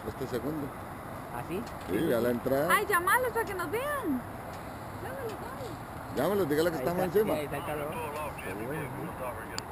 este segundo. ¿Así? Sí, a la entrada. Ay, llamarlos para que nos vean. Llámalos, Llámalos, dígale que estamos encima. Ahí está el calor.